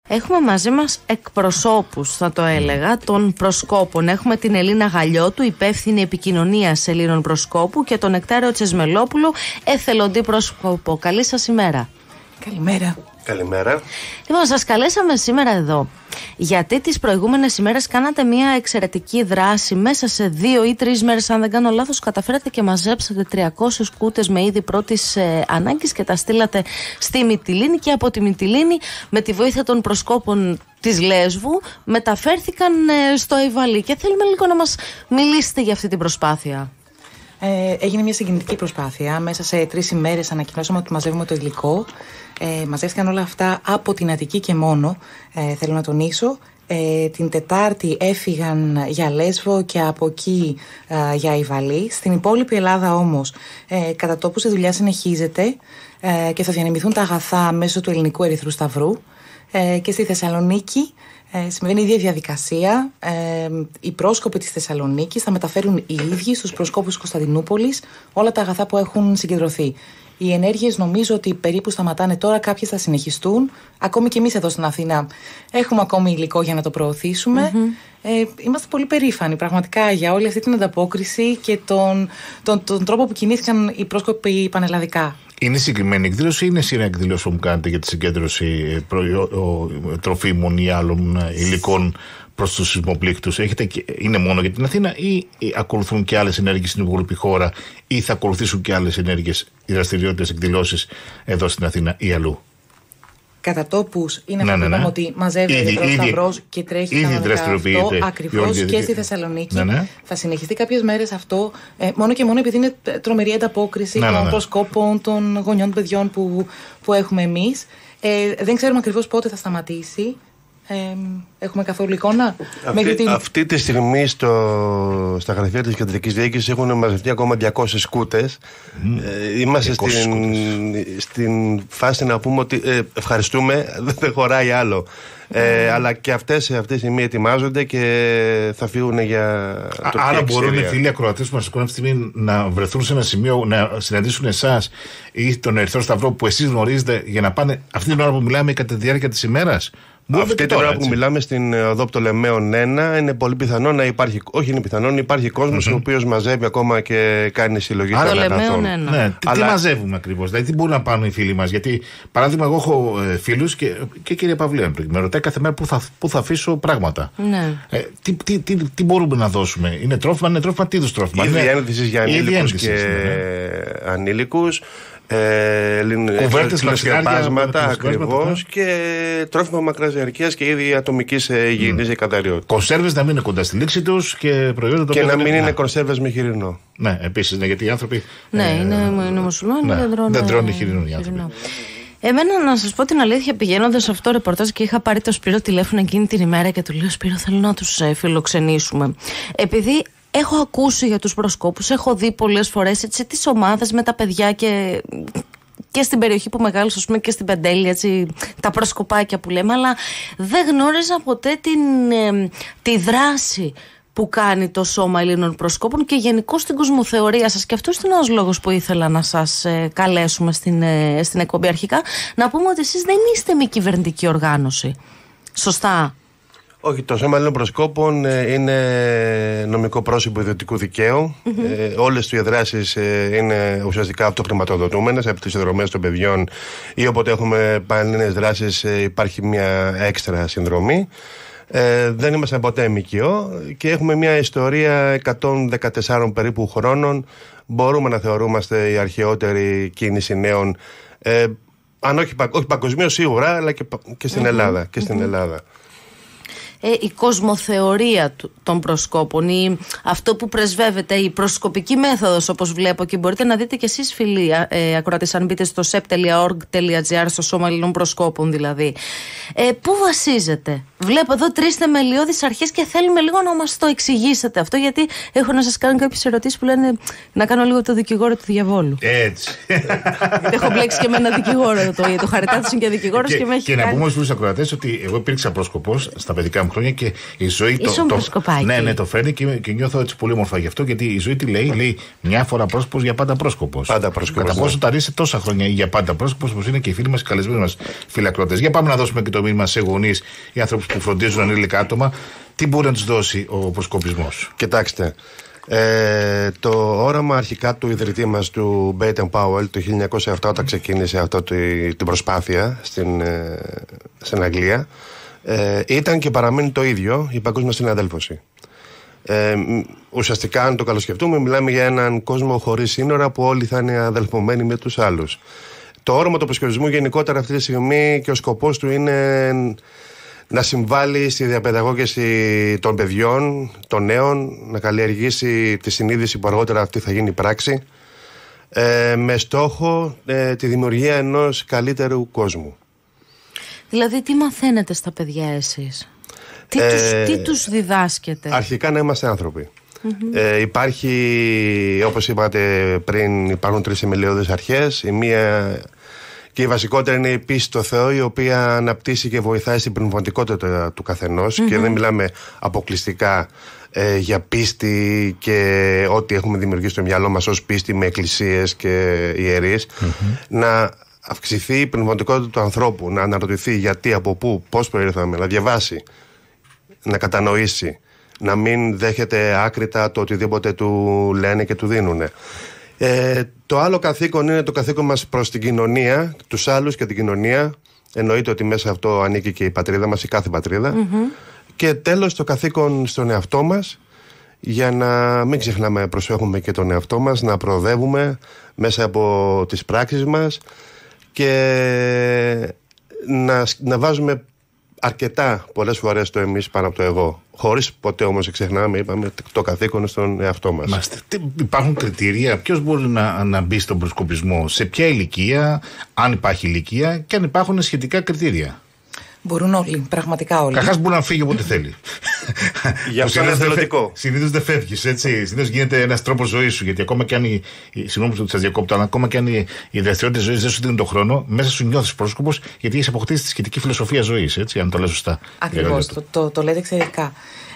Έχουμε μαζί μας εκπροσώπους, θα το έλεγα, των προσκόπων. Έχουμε την Ελίνα Γαλλιώτου, υπεύθυνη επικοινωνίας Ελλήνων Προσκόπου, και τον Νεκτάριο Τσεσμελόπουλο, εθελοντή πρόσκοπο. Καλή σας ημέρα. Καλημέρα. Καλημέρα. Λοιπόν, σας καλέσαμε σήμερα εδώ γιατί τις προηγούμενες ημέρες κάνατε μια εξαιρετική δράση. Μέσα σε 2 ή 3 μέρες, αν δεν κάνω λάθος, καταφέρατε και μαζέψατε 300 κούτες με είδη πρώτης ανάγκης και τα στείλατε στη Μυτιλήνη, και από τη Μυτιλήνη, με τη βοήθεια των προσκόπων της Λέσβου, μεταφέρθηκαν στο Αϊβαλί. Και θέλουμε λίγο να μας μιλήσετε για αυτή την προσπάθεια. Έγινε μια συγκινητική προσπάθεια. Μέσα σε 3 ημέρες ανακοινώσαμε ότι μαζεύουμε το υλικό. Μαζεύτηκαν όλα αυτά από την Αττική και μόνο, θέλω να τονίσω. Την Τετάρτη έφυγαν για Λέσβο και από εκεί για Αϊβαλί. Στην υπόλοιπη Ελλάδα όμως κατά τόπους η δουλειά συνεχίζεται και θα διανεμηθούν τα αγαθά μέσω του Ελληνικού Ερυθρού Σταυρού. Και στη Θεσσαλονίκη συμβαίνει η ίδια διαδικασία. Οι πρόσκοποι της Θεσσαλονίκης θα μεταφέρουν οι ίδιοι στους προσκόπους της Κωνσταντινούπολης όλα τα αγαθά που έχουν συγκεντρωθεί. Οι ενέργειες νομίζω ότι περίπου σταματάνε τώρα, κάποιες θα συνεχιστούν. Ακόμη και εμείς εδώ στην Αθήνα έχουμε ακόμη υλικό για να το προωθήσουμε. Είμαστε πολύ περήφανοι πραγματικά για όλη αυτή την ανταπόκριση και τον τρόπο που κινήθηκαν οι πρόσκοποι πανελλαδικά. Είναι συγκεκριμένη εκδήλωση ή είναι σειρά εκδηλώσεων που κάνετε για τη συγκέντρωση τροφίμων ή άλλων υλικών προς τους σεισμοπλήκτους? Είναι μόνο για την Αθήνα ή ακολουθούν και άλλες ενέργειες στην υπόλοιπη χώρα, ή θα ακολουθήσουν και άλλες ενέργειες, οι δραστηριότητες, εκδηλώσεις εδώ στην Αθήνα ή αλλού? Κατά τόπους είναι αυτό που είπαμε, ότι μαζεύει ο Ερυθρός Σταυρός και τρέχει κανονικά αυτό, ακριβώς, και στη Θεσσαλονίκη. Θα συνεχιστεί κάποιες μέρες αυτό, μόνο και μόνο επειδή είναι τρομερή ανταπόκριση των προσκόπων, των γονιών παιδιών που έχουμε εμείς. Δεν ξέρουμε ακριβώς πότε θα σταματήσει. Έχουμε καθόλου εικόνα? Αυτή τη στιγμή στα γραφεία της κεντρικής διοίκησης έχουν μαζευτεί ακόμα 200 σκούτες. Είμαστε στην φάση να πούμε ότι ευχαριστούμε, δεν χωράει άλλο. Αλλά και αυτές η στιγμή ετοιμάζονται και θα φύγουν για το Άρα μπορούν οι φίλοι ακροατές που μας ακούνε αυτή τη στιγμή να βρεθούν σε ένα σημείο, να συναντήσουν εσάς ή τον Ερυθρό Σταυρό που εσείς γνωρίζετε, για να πάνε αυτή την ώρα που μιλάμε κατά τη διάρκεια της ημέρας? Αυτή την ώρα που μιλάμε στην οδό Πτολεμαίων 1, είναι πολύ πιθανό να υπάρχει. Όχι, είναι πιθανό, υπάρχει κόσμος ο οποίος μαζεύει ακόμα και κάνει συλλογή των αγαθών. Ναι, τι μαζεύουμε ακριβώς? Δηλαδή, τι μπορούν να πάρουν οι φίλοι μας? Γιατί, παράδειγμα, εγώ έχω φίλους και κύριε Παυλέ, με ρωτάει κάθε μέρα πού θα αφήσω πράγματα. Ναι. Τι μπορούμε να δώσουμε? Είναι τρόφιμα, τι είδους τρόφιμα? Η διένθηση για ανήλικους και ανήλικους. Σκεπάσματα ακριβώς και τρόφιμα μακράς διαρκείας και είδη ατομικής υγιεινής και καθαριότητας. Κονσέρβες να μην είναι κοντά στη λήξη τους και προϊόντα και να μην είναι κονσέρβες με χοιρινό. Ναι, επίσης, γιατί οι άνθρωποι. Ναι, είναι μουσουλμάνοι, δεν τρώνε χοιρινό οι άνθρωποι. Εμένα, να σας πω την αλήθεια, πηγαίνοντας σε αυτό το ρεπορτάζ και είχα πάρει το Σπύρο τηλέφωνο εκείνη την ημέρα και του λέω: Σπύρο, θέλω να τους φιλοξενήσουμε. Επειδή έχω ακούσει για τους προσκόπους, έχω δει πολλές φορές τις ομάδες με τα παιδιά και στην περιοχή που μεγάλωσα, ας πούμε, και στην Πεντέλη, έτσι, τα προσκοπάκια που λέμε, αλλά δεν γνώριζα ποτέ τη δράση που κάνει το Σώμα Ελλήνων Προσκόπων και γενικώς την κοσμοθεωρία σας. Και αυτός είναι ένας λόγος που ήθελα να σας καλέσουμε στην εκπομπή. Αρχικά να πούμε ότι εσείς δεν είστε μη κυβερνητική οργάνωση. Σωστά? Όχι, το Σώμα Ελλήνων Προσκόπων είναι νομικό πρόσωπο ιδιωτικού δικαίου. Όλες οι δράσεις είναι ουσιαστικά αυτοχρηματοδοτούμενες από τις συνδρομές των παιδιών, ή όποτε έχουμε πανελλήνιες δράσεις υπάρχει μια έξτρα συνδρομή. Δεν είμαστε ποτέ ΜΚΟ και έχουμε μια ιστορία 114 περίπου χρόνων. Μπορούμε να θεωρούμαστε η αρχαιότερη κίνηση νέων, αν όχι παγκοσμίως σίγουρα, αλλά και στην Ελλάδα. Η κοσμοθεωρία των προσκόπων, ή αυτό που πρεσβεύεται, η προσκοπική μέθοδος, όπως βλέπω, και μπορείτε να δείτε και εσείς, φίλοι ακροατές, αν μπείτε στο sep.org.gr, στο Σώμα Ελλήνων Προσκόπων δηλαδή, πού βασίζεται? Βλέπω εδώ 3 θεμελιώδεις αρχές και θέλουμε λίγο να μας το εξηγήσετε αυτό, γιατί έχω να σας κάνω κάποιες ερωτήσεις που λένε να κάνω λίγο το δικηγόρο του διαβόλου. Έτσι. Έχω μπλέξει και με ένα δικηγόρο, το Χαριτάτης είναι και δικηγόρος και με έχει κάνει. Και να πούμε στους ακροατές ότι εγώ υπήρξα πρόσκοπος στα παιδικά μου χρόνια και η ζωή ναι, το φέρνει και νιώθω έτσι πολύ όμορφα γι' αυτό, γιατί η ζωή τι λέει μια φορά πρόσκοπος για πάντα πρόσκοπος. Πάντα πρόσκοπος. Κατά πόσο τα αρέσει τόσα χρόνια για πάντα πρόσκοπος, όπως είναι και οι φίλοι μας, οι καλεσμένοι μας φυλακρότες. Για πάμε να δώσουμε και το μήνυμα σε γονείς ή ανθρώπους που φροντίζουν ανήλικα άτομα. Τι μπορεί να τους δώσει ο προσκοπισμός? Κοιτάξτε. Το όραμα αρχικά του ιδρυτή μας, του Baden Powell, το 1907, όταν ξεκίνησε αυτό την προσπάθεια στην Αγγλία, ήταν και παραμένει το ίδιο, η παγκόσμια συναδέλφωση. Ουσιαστικά, αν το καλοσκεφτούμε, μιλάμε για έναν κόσμο χωρίς σύνορα που όλοι θα είναι αδελφωμένοι με τους άλλους. Το όραμα του προσκοπισμού γενικότερα αυτή τη στιγμή και ο σκοπός του είναι να συμβάλλει στη διαπαιδαγώγηση των παιδιών, των νέων, να καλλιεργήσει τη συνείδηση που αργότερα αυτή θα γίνει πράξη, με στόχο τη δημιουργία ενός καλύτερου κόσμου. Δηλαδή, τι μαθαίνετε στα παιδιά εσείς? Τι τους διδάσκετε? Αρχικά να είμαστε άνθρωποι. Υπάρχει, όπως είπατε πριν, υπάρχουν 3 θεμελιώδεις αρχές. Η μία και η βασικότερη είναι η πίστη στο Θεό, η οποία αναπτύσσει και βοηθάει στην πνευματικότητα του καθενός, και δεν μιλάμε αποκλειστικά για πίστη και ό,τι έχουμε δημιουργήσει στο μυαλό μας ως πίστη με εκκλησίες και ιερείς. Να αυξηθεί η πνευματικότητα του ανθρώπου, να αναρωτηθεί γιατί, από πού, πώς προήλθαμε, να διαβάσει, να κατανοήσει, να μην δέχεται άκρητα το οτιδήποτε του λένε και του δίνουνε. Το άλλο καθήκον είναι το καθήκον μας προς την κοινωνία, τους άλλους και την κοινωνία. Εννοείται ότι μέσα αυτό ανήκει και η πατρίδα μας, η κάθε πατρίδα. Και τέλος, το καθήκον στον εαυτό μας, για να μην ξεχνάμε, προσέχουμε και τον εαυτό μας, να προοδεύουμε μέσα από τις πράξεις μας και να βάζουμε αρκετά πολλές φορές το εμείς πάνω από το εγώ. Χωρίς ποτέ όμως να ξεχνάμε, είπαμε, το καθήκον στον εαυτό μας. Υπάρχουν κριτήρια? Ποιος μπορεί να μπει στον προσκοπισμό, σε ποια ηλικία, αν υπάρχει ηλικία, και αν υπάρχουν σχετικά κριτήρια? Μπορούν όλοι, πραγματικά όλοι. Καχάς μπορεί να φύγει όποτε θέλει. Για αυτό είναι εθελοντικό. Συνήθως δεν φεύγεις, έτσι. Συνήθως γίνεται ένας τρόπος ζωής σου. Γιατί ακόμα και αν συγγνώμη που σας διακόπτω, αλλά ακόμα και αν οι δραστηριότητες ζωής δεν σου δίνουν τον χρόνο, μέσα σου νιώθεις πρόσκοπος, γιατί έχεις αποκτήσει τη σχετική φιλοσοφία ζωής, έτσι, αν το λέω σωστά. Ακριβώς, το λέτε εξαιρετικά.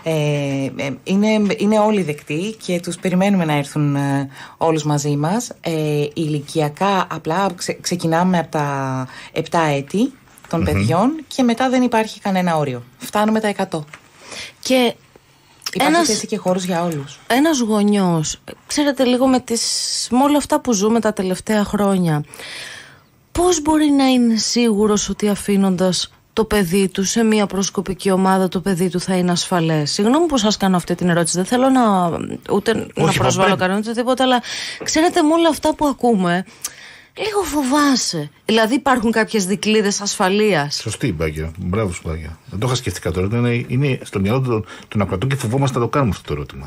Είναι όλοι δεκτοί και τους περιμένουμε να έρθουν όλους μαζί μας. Ηλικιακά απλά ξεκινάμε από τα 7 έτη των παιδιών και μετά δεν υπάρχει κανένα όριο. Φτάνουμε τα 100. Και υπάρχει θέση και χώρος για όλους. Ένας γονιός, ξέρετε, λίγο με όλα αυτά που ζούμε τα τελευταία χρόνια, πώς μπορεί να είναι σίγουρος ότι αφήνοντας το παιδί του σε μια προσκοπική ομάδα, το παιδί του θα είναι ασφαλές? Συγγνώμη που σας κάνω αυτή την ερώτηση, δεν θέλω να προσβάλλω κανέναν τίποτα, αλλά ξέρετε, με όλα αυτά που ακούμε, λίγο φοβάσαι. Δηλαδή, υπάρχουν κάποιες δικλείδες ασφαλείας. Σωστή, Μπάγκια. Μπράβο, Μπάγκια. Δεν το είχα σκεφτεί τώρα. Είναι στο μυαλό των ακροατών και φοβόμαστε να το κάνουμε αυτό το ερώτημα.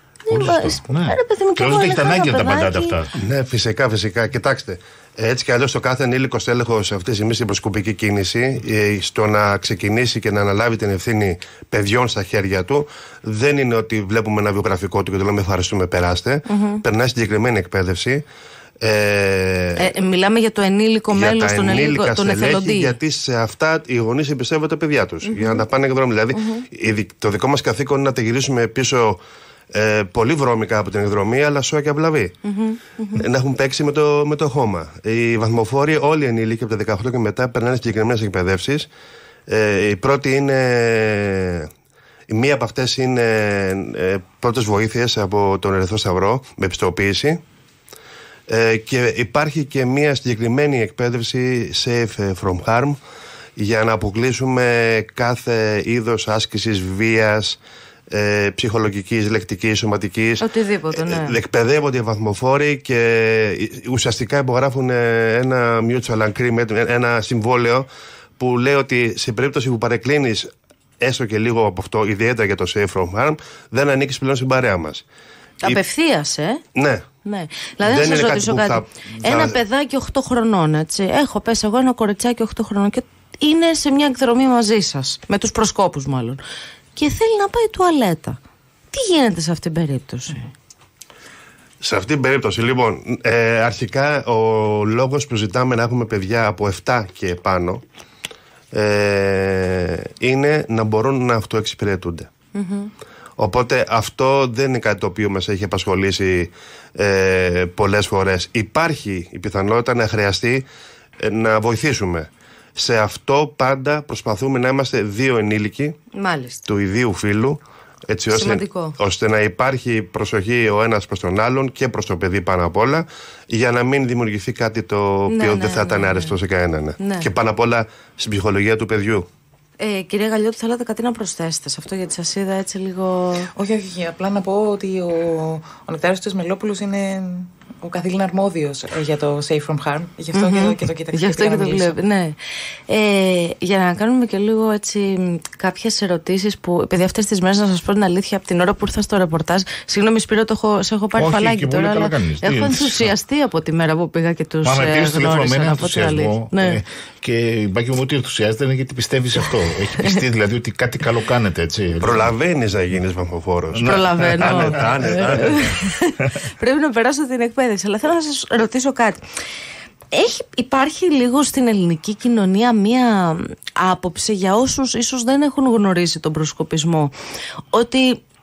Και δεν έχετε ανάγκη να τα απαντάτε αυτά. Ναι, φυσικά. Κοιτάξτε, έτσι κι αλλιώς το κάθε ενήλικος τέλεχος αυτή τη στιγμή στην προσκοπική κίνηση, στο να ξεκινήσει και να αναλάβει την ευθύνη παιδιών στα χέρια του, δεν είναι ότι βλέπουμε ένα βιογραφικό του και το λέμε ευχαριστούμε, περάστε. Περνάει συγκεκριμένη εκπαίδευση. Μιλάμε για το ενήλικο μέλος, τον εθελοντή. Γιατί σε αυτά οι γονείς εμπιστεύονται τα παιδιά τους για να τα πάνε εκδρομή. Δηλαδή, το δικό μας καθήκον είναι να τα γυρίσουμε πίσω πολύ βρώμικα από την εκδρομή, αλλά σώα και αυλαβή. Να έχουν παίξει με το χώμα. Οι βαθμοφόροι, όλοι οι ενήλικοι από τα 18 και μετά, περνάνε συγκεκριμένες εκπαιδεύσεις. Η πρώτη είναι. Μία από αυτές είναι πρώτες βοήθειες από τον Ερυθρό Σταυρό με πιστοποίηση. Και υπάρχει και μια συγκεκριμένη εκπαίδευση safe from harm για να αποκλείσουμε κάθε είδος άσκησης βίας, ψυχολογικής, λεκτικής, σωματικής. Οτιδήποτε, ναι. Εκπαιδεύονται οι βαθμοφόροι και ουσιαστικά υπογράφουν ένα mutual agreement, ένα συμβόλαιο που λέει ότι σε περίπτωση που παρεκκλίνεις έστω και λίγο από αυτό, ιδιαίτερα για το safe from harm, δεν ανήκεις πλέον στην παρέα μας. Απευθείας, Ναι. Ναι. Δηλαδή, να σας ρωτήσω κάτι. Ένα παιδάκι 8 χρονών, έτσι. Έχω πέσει εγώ ένα κοριτσάκι 8 χρονών και είναι σε μια εκδρομή μαζί σας, με τους προσκόπους μάλλον, και θέλει να πάει τουαλέτα. Τι γίνεται σε αυτήν την περίπτωση? Σε αυτήν την περίπτωση, λοιπόν, αρχικά ο λόγος που ζητάμε να έχουμε παιδιά από 7 και πάνω είναι να μπορούν να αυτοεξυπηρετούνται. Οπότε αυτό δεν είναι κάτι το οποίο μας έχει απασχολήσει πολλές φορές. Υπάρχει η πιθανότητα να χρειαστεί να βοηθήσουμε. Σε αυτό πάντα προσπαθούμε να είμαστε δύο ενήλικοι του ιδίου φύλου, έτσι ώστε να υπάρχει προσοχή ο ένας προς τον άλλον και προς το παιδί πάνω απ' όλα, για να μην δημιουργηθεί κάτι το οποίο δεν θα ήταν αρεστό σε κανέναν. Ναι. Και πάνω απ' όλα στην ψυχολογία του παιδιού. Κυρία Γαλλιώτη, θέλατε κάτι να προσθέσετε σε αυτό, γιατί σας είδα έτσι λίγο... Όχι, απλά να πω ότι ο Νεκτάριος της Μελόπουλος είναι ο καθήλυνα αρμόδιος για το Safe from Harm. Γι' αυτό και το κοίταξε. Γι' αυτό και το βλέπει, ναι. Για να κάνουμε και λίγο έτσι κάποιες ερωτήσεις που, επειδή αυτές τις μέρες, να σας πω την αλήθεια, από την ώρα που ήρθα στο ρεπορτάζ, συγγνώμη Σπύρο, σε έχω πάρει φαλάκι τώρα, αλλά έχω ενθουσιαστεί από τη μέρα που πήγα και τους γνώρισα, από την αλήθεια. Και η Μπάκη μου ότι ενθουσιάζεται είναι γιατί πιστεύει σε αυτό. Έχει πιστεί δηλαδή ότι κάτι καλό κάνετε, έτσι. Προλαβαίνεις να γίνεις βαμφοφόρος. Προλαβαίνω. Πρέπει να περάσω την εκπαίδευση. Αλλά θέλω να σας ρωτήσω κάτι. Υπάρχει λίγο στην ελληνική κοινωνία μία άποψη, για όσους ίσως δεν έχουν γνωρίσει τον προσκοπισμό, ότι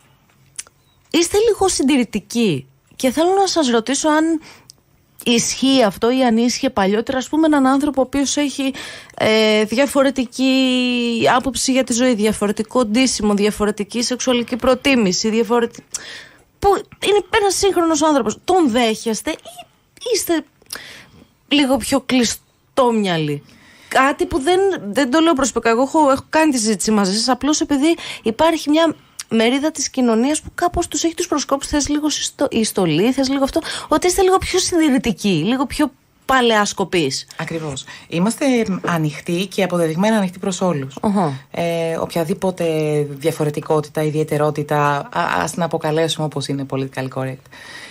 είστε λίγο συντηρητικοί. Και θέλω να σας ρωτήσω αν ισχύει αυτό ή αν ίσχυε παλιότερα, ας πούμε, έναν άνθρωπο ο οποίος έχει διαφορετική άποψη για τη ζωή, διαφορετικό ντύσιμο, διαφορετική σεξουαλική προτίμηση, που είναι ένας σύγχρονος άνθρωπος. Τον δέχεστε ή είστε λίγο πιο κλειστόμυαλοι? Κάτι που δεν το λέω προσωπικά. Εγώ έχω κάνει τη συζήτηση μαζί σας, απλώς επειδή υπάρχει μια μερίδα της κοινωνίας που κάπως τους έχει τους προσκόπους, θες λίγο η στολή, θες λίγο αυτό, ότι είστε λίγο πιο συντηρητικοί, λίγο πιο παλαιάσκοπης. Ακριβώς. Είμαστε ανοιχτοί και αποδεδειγμένα ανοιχτοί προς όλους. Οποιαδήποτε διαφορετικότητα, ιδιαιτερότητα, ας την αποκαλέσουμε όπως είναι political correct.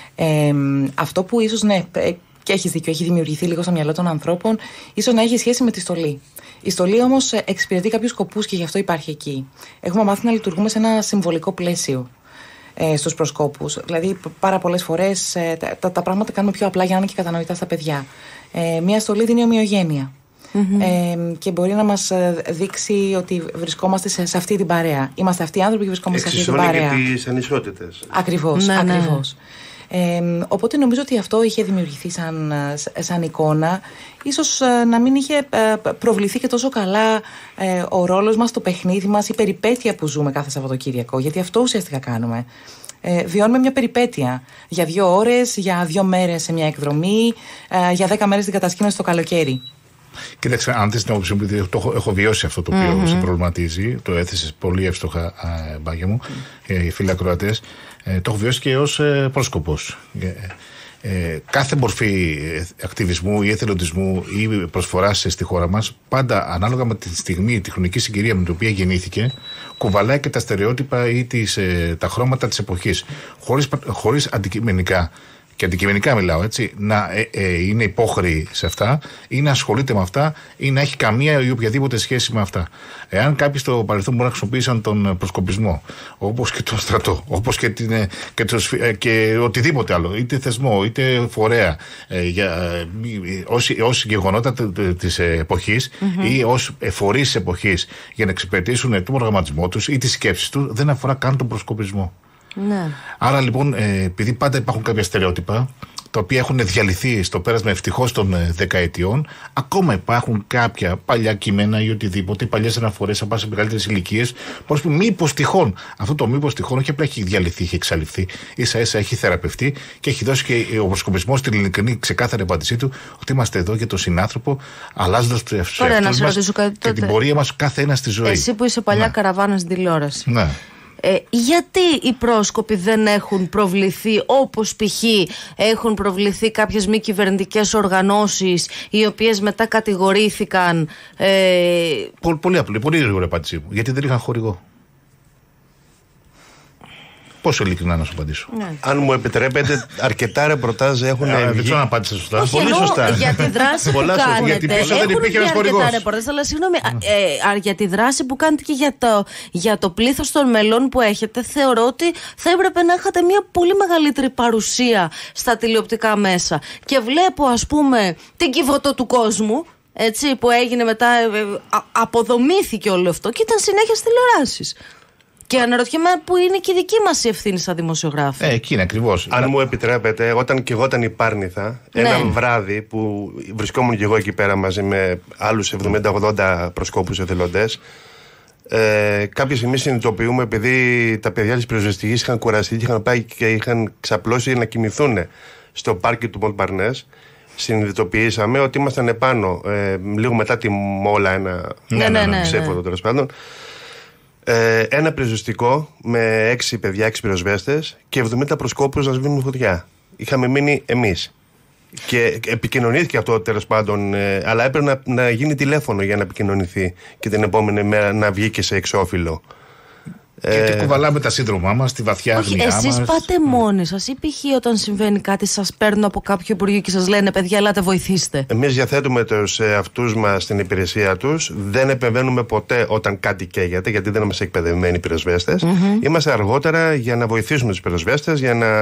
Αυτό που ίσως, ναι, και έχεις δίκιο, έχει δημιουργηθεί λίγο στο μυαλό των ανθρώπων, ίσως να έχει σχέση με τη στολή. Η στολή όμως εξυπηρετεί κάποιους σκοπούς και γι' αυτό υπάρχει εκεί. Έχουμε μάθει να λειτουργούμε σε ένα συμβολικό πλαίσιο στους προσκόπους. Δηλαδή, πάρα πολλές φορές τα πράγματα κάνουμε πιο απλά για να είναι και κατανοητά στα παιδιά. Μια στολή δίνει ομοιογένεια. Και μπορεί να μας δείξει ότι βρισκόμαστε σε αυτή την παρέα. Είμαστε αυτοί οι άνθρωποι και βρισκόμαστε σε αυτή την παρέα. Και τις ανισότητες. Ακριβώς, ακριβώς. Οπότε νομίζω ότι αυτό είχε δημιουργηθεί σαν εικόνα. Ίσως να μην είχε προβληθεί και τόσο καλά ο ρόλος μας, το παιχνίδι μας, η περιπέτεια που ζούμε κάθε Σαββατοκύριακο. Γιατί αυτό ουσιαστικά κάνουμε. Βιώνουμε μια περιπέτεια για 2 ώρες, για 2 μέρες σε μια εκδρομή, για 10 μέρες στην κατασκήνωση το καλοκαίρι. Κοίταξε, αν θες την άποψη μου, επειδή έχω βιώσει αυτό το οποίο σε προβληματίζει, το έθεσες πολύ εύστοχα, Μπάγια μου, οι φίλοι ακροατές, το έχω βιώσει και ως πρόσκοπος. Κάθε μορφή ακτιβισμού ή εθελοντισμού ή προσφοράς στη χώρα μας, πάντα ανάλογα με τη στιγμή, τη χρονική συγκυρία με την οποία γεννήθηκε, κουβαλάει και τα στερεότυπα ή τα χρώματα της εποχής, χωρίς αντικειμενικά. Και αντικειμενικά μιλάω, έτσι, να είναι υπόχρεοι σε αυτά ή να ασχολείται με αυτά ή να έχει καμία ή οποιαδήποτε σχέση με αυτά. Εάν κάποιοι στο παρελθόν μπορεί να χρησιμοποίησαν τον προσκοπισμό, όπως και τον στρατό, όπως και οτιδήποτε άλλο, είτε θεσμό, είτε φορέα, ως γεγονότα της εποχής ή ως φορείς της εποχής για να εξυπηρετήσουν τον προγραμματισμό τους ή τις σκέψεις τους, δεν αφορά καν τον προσκοπισμό. Ναι. Άρα λοιπόν, επειδή πάντα υπάρχουν κάποια στερεότυπα τα οποία έχουν διαλυθεί στο πέρασμα ευτυχώς των δεκαετιών, ακόμα υπάρχουν κάποια παλιά κείμενα ή οτιδήποτε, παλιές αναφορές από σε μεγαλύτερες ηλικίες, που μήπως τυχόν, αυτό το μήπως τυχόν όχι απλά έχει διαλυθεί, έχει εξαλειφθεί, ίσα-ίσα έχει θεραπευτεί και έχει δώσει και ο προσκοπισμός στην ειλικρινή ξεκάθαρη απάντησή του ότι είμαστε εδώ για τον συνάνθρωπο, αλλάζοντας τους εαυτούς μας και την πορεία μας κάθε ένα στη ζωή. Εσύ που είσαι παλιά καραβάνα στην τηλεόραση. Ναι. Γιατί οι πρόσκοποι δεν έχουν προβληθεί όπως π.χ. έχουν προβληθεί κάποιες μη κυβερνητικές οργανώσεις οι οποίες μετά κατηγορήθηκαν? Πολύ απλή, πολύ γρήγορη απάντησή μου. Γιατί δεν είχαν χορηγό. Πόσο ειλικρινά να σου απαντήσω. Ναι. Αν μου επιτρέπετε, αρκετά ρεπορτάζ έχουν βγει. Δεν ξέρω αν απάντησα σωστά. Πολύ σωστά. Για τη δράση που κάνετε. Γιατί πίσω δεν υπήρχε ένας χορηγός. Αλλά συγγνώμη, για τη δράση που κάνετε και για το πλήθος των μελών που έχετε, θεωρώ ότι θα έπρεπε να είχατε μια πολύ μεγαλύτερη παρουσία στα τηλεοπτικά μέσα. Και βλέπω, ας πούμε, την Κιβωτό του κόσμου, Έτσι, που έγινε μετά, αποδομήθηκε όλο αυτό και ήταν συνέχεια στις τηλεοράσεις. Και αναρωτιέμαι που είναι και η δική μας η ευθύνη σαν δημοσιογράφοι. Εκεί είναι ακριβώς. Αν μου επιτρέπετε, όταν και εγώ ήταν η Πάρνηθα, ένα βράδυ που βρισκόμουν και εγώ εκεί πέρα μαζί με άλλους 70-80 προσκόπους εθελοντές, κάποια στιγμή συνειδητοποιούμε, επειδή τα παιδιά της πυροσβεστικής είχαν κουραστεί και είχαν πάει και είχαν ξαπλώσει να κοιμηθούν στο πάρκι του Μοντπαρνές, συνειδητοποιήσαμε ότι ήμασταν επάνω, λίγο μετά τη Μόλα, ένα ψέφοδο τέλος πάντων. Ένα πυροσβεστικό με 6 παιδιά, 6 πυροσβέστες και 70 προσκόπους να σβήνουν φωτιά. Είχαμε μείνει εμείς. Και επικοινωνήθηκε αυτό τέλος πάντων, αλλά έπρεπε να γίνει τηλέφωνο για να επικοινωνηθεί και την επόμενη μέρα να βγει και σε εξώφυλλο. Και κουβαλάμε τα σύνδρομά μας, τη βαθιά αγνιά μας. Εσείς πάτε μόνοι σας ή π.χ. όταν συμβαίνει κάτι σας παίρνουν από κάποιο υπουργείο και σας λένε παιδιά ελάτε βοηθήστε? Εμείς διαθέτουμε τους εαυτούς μας στην υπηρεσία τους. Δεν επεμβαίνουμε ποτέ όταν κάτι καίγεται, γιατί δεν είμαστε εκπαιδευμένοι πυροσβέστες. Είμαστε αργότερα για να βοηθήσουμε τους πυροσβέστες, για να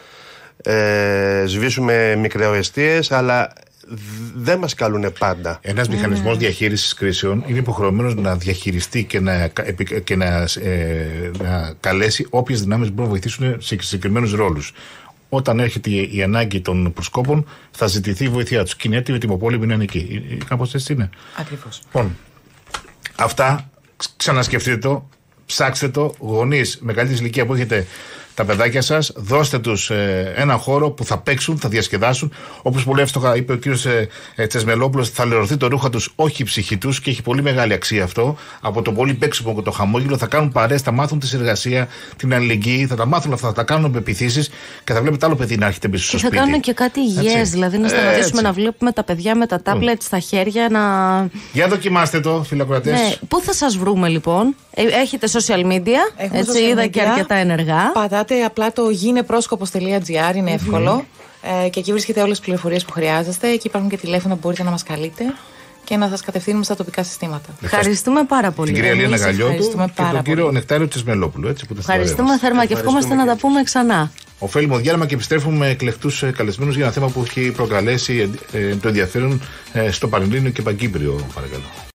σβήσουμε μικροαιστείες, αλλά δεν μας καλούνε πάντα. Ένας μηχανισμός διαχείρισης κρίσεων είναι υποχρεωμένος να διαχειριστεί και να καλέσει όποιες δυνάμεις μπορούν να βοηθήσουν σε συγκεκριμένους ρόλους. Όταν έρχεται η ανάγκη των προσκόπων, θα ζητηθεί η βοήθειά τους. Και είναι έτοιμοι τιμοπόλεμοι να είναι εκεί. Κάπως έτσι είναι. Ακριβώς. Λοιπόν, αυτά ξανασκεφτείτε το, ψάξτε το. Γονείς μεγαλύτερης ηλικία που έχετε τα παιδάκια σας, δώστε τους έναν χώρο που θα παίξουν, θα διασκεδάσουν. Όπως πολύ εύστοχα είπε ο κύριος Τσεσμελόπουλος, θα λερωθεί το ρούχα τους, όχι η ψυχή τους, και έχει πολύ μεγάλη αξία αυτό. Από το πολύ παίξιμο και το χαμόγελο θα κάνουν παρέες, θα μάθουν τη συνεργασία, την αλληλεγγύη, θα τα μάθουν αυτά, θα τα κάνουν με πεποιθήσεις και θα βλέπετε άλλο παιδί να έρχεται πίσω στο σπίτι. Και θα κάνουν και κάτι υγιές, δηλαδή να σταματήσουμε να βλέπουμε τα παιδιά με τα τάμπλετ στα χέρια να. Για δοκιμάστε το, φιλακροατές. Ναι. Πού θα σας βρούμε λοιπόν? Έχετε social media, έτσι είδα και αρκετά ενεργά. Πατάτε απλά το gineproskopos.gr, είναι εύκολο. Και εκεί βρίσκεται όλες τις πληροφορίες που χρειάζεστε. Εκεί υπάρχουν και τηλέφωνα που μπορείτε να μας καλείτε και να σας κατευθύνουμε στα τοπικά συστήματα. Ευχαριστούμε πάρα πολύ. Την κυρία Λίνα Γαλιώτου και τον κύριο Νεκτάριο Τσεσμελόπουλο. Ευχαριστούμε θερμά και ευχόμαστε να τα πούμε ξανά. Ωφέλιμο διάλειμμα και επιστρέφουμε με εκλεκτούς καλεσμένους για ένα θέμα που έχει προκαλέσει το ενδιαφέρον στο Πανελλήνιο και Παγκύπριο, παρακαλώ.